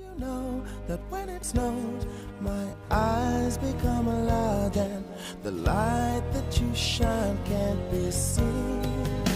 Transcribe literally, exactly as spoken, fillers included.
You know that when it snows, my eyes become alive, and the light that you shine can't be seen.